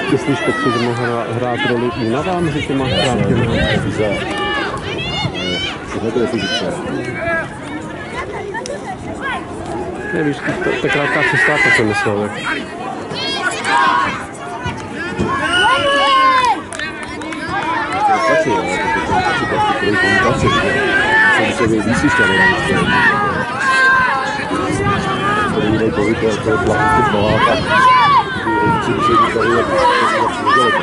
Myslíš, Petře, že mohla hrát roli únava mezi těma hrátkami? Tohle je fyzice. Nevíš, ta krátká přestávka jsem myslel, jak... Stačí, ale to stačí, jsem se vyslyšel. To jiný pohyb, to je plachý v nohách a si musí být tady, jak to nedělete.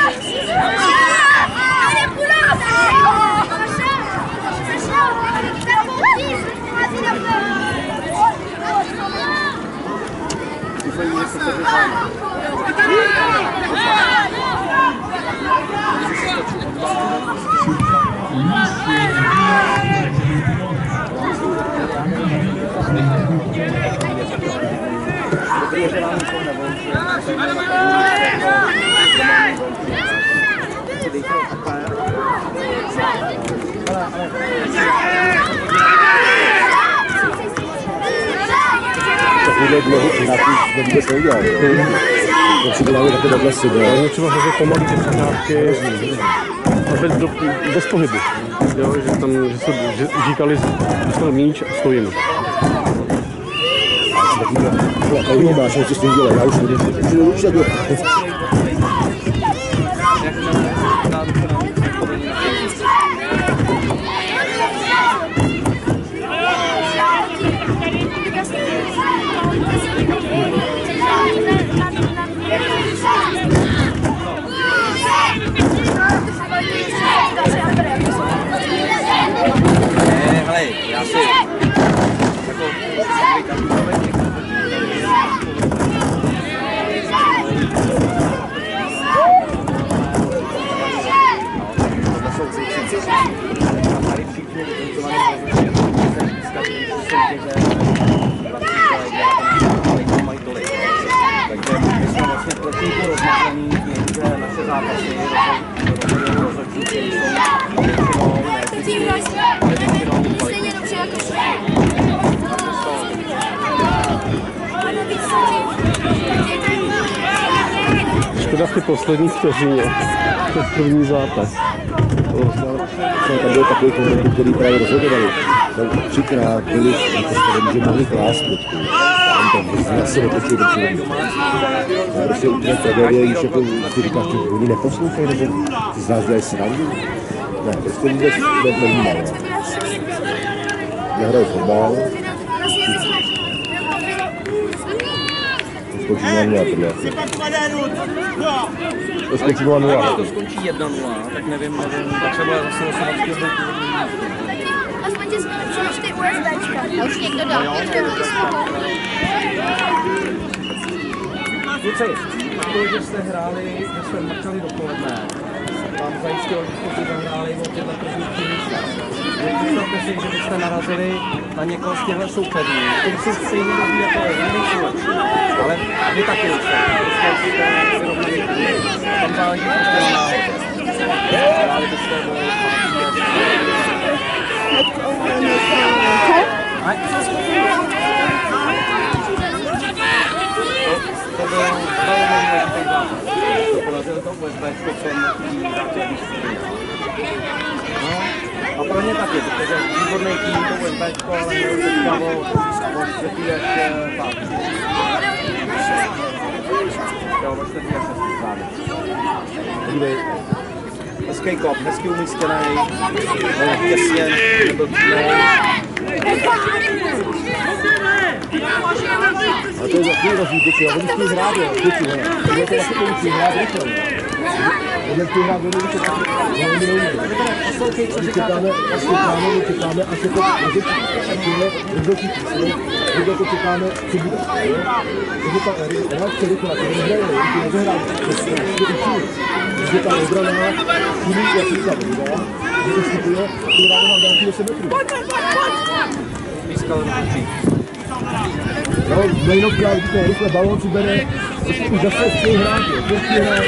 Takovýhle dlouho nějaký jsme vůbec neudělali. To si děláme také takhle sebe. Je třeba hrozně pomalý ty přehrávky bez pohybu. Jo, že říkali, dostal míč a stojíme. Takový máš, co s tím dělá, já už nevím. Já si škoda v té poslední vteřině. To je první zápas. Tam byl takový moment, který právě rozhodovali. Tam třikrát byli postaveni, že mohli klást potku. Tam zase netočil do čilení. To je prostě úplně tragédie, když jako ty říkáš, že oni neposlouchají, nebo ty z nás dělají srandu. Ne, prostě vůbec nevnímá. Nehrají fotbal. Skončí 0-0 tohle. To skončí 0-0. Když to skončí 1-0, tak nevím, tak se bude zase losovat z Aspoň tě přinež ty USBčka. A už někdo dal. Kluci, to, že jste hráli, že jste mrčali dopoledne, vám zajistilo, že jste si zahráli o tyhle první místa. Představte si, že byste narazili na někoho z těchto soupeřů, kteří jsou stejně dobrý jako vy, ale vy taky už jste. Prostě jste vyrovnaný kůl. Tam záleží prostě na náhodě. Hráli byste do to byl velmi důležitý zápas. To porazil to USBčko v tom základní skupině. No, a pro ně taky, protože výborný tým to USBčko, ale měl teďka o čtvrtý až pátý. Jo, o čtvrtý až pátý. Podívej, hezký kop, hezky umístěný, těsně, nebyl přímý. A to je takový rozdíl, kluci, a oni chtějí hrát, kluci, ne? Takže to je takový chtějí hrát rychle. Oni chtějí hrát velmi rychle, velmi neumí. Čekáme, a se to kdo to čekáme, co bude. Takže ta reakce rychle, to nehraje, to nezahraje, to učí. Takže ta obrana, chybí, jak říká, že to vstupuje, to ráno mám další 10 metrů. Pískal ručí. No, nejno právě to rychle balón si bere, už zase chtějí hrát, chtějí hrát.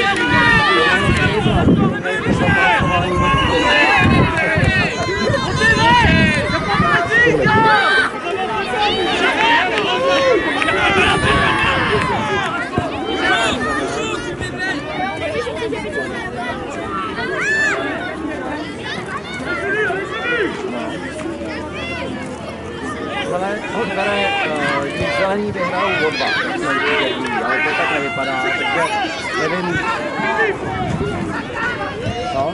jsou o 2, ale to tak nevypadá, takže nevím. No?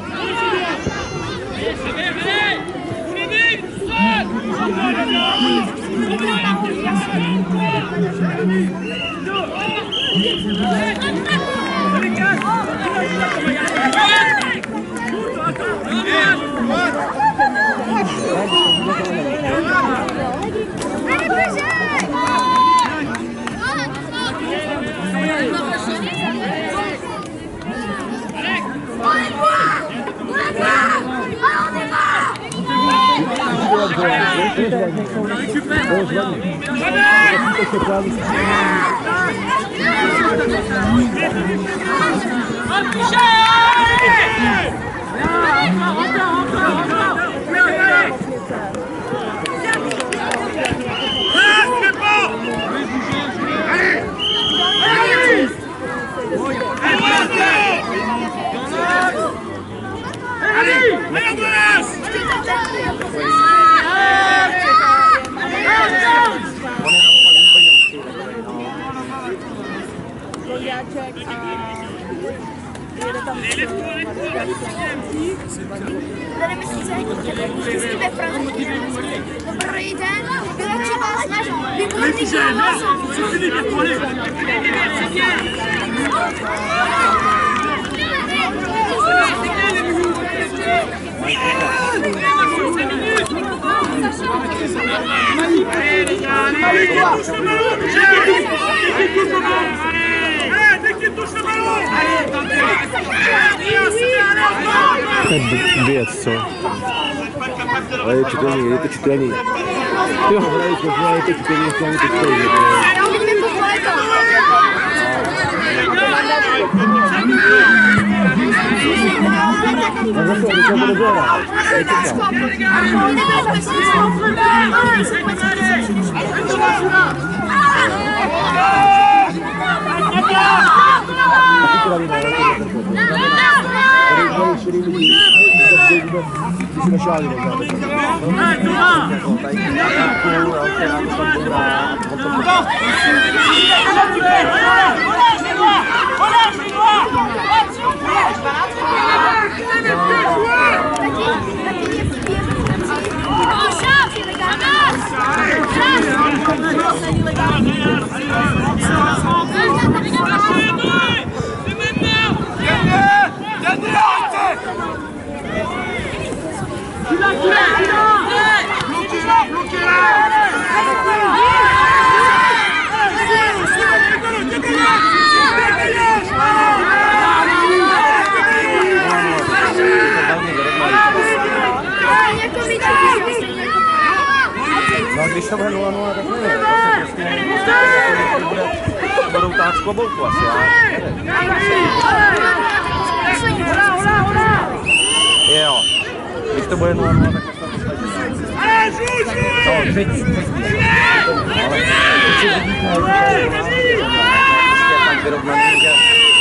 Tady myslíte, že ve Francii dobrý den, byla třeba snažit výborný Věc, co? Ale je to čitelný. Jo. Hrají kožná, je to čitelný, to čitelný. Já uvidím to kolega. A zase, když to bude dělat. No, když to bude 0-0, tak nevím. Budou tát z klobouku asi, jo. Když to bude 0-0, tak to no, třetí. Ale tak vyrovnaný, že...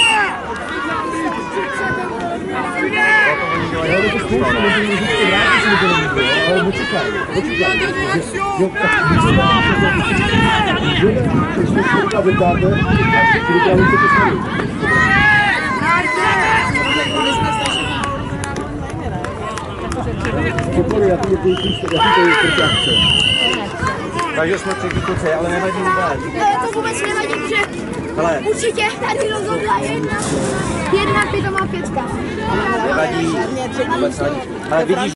Takže jsme třetí kluci, ale nevadí vůbec. Ne, to vůbec nevadí, že hele, určitě tady rozhodla 1-5 má 5. nevadí, vůbec nevadí. Ale vidíš,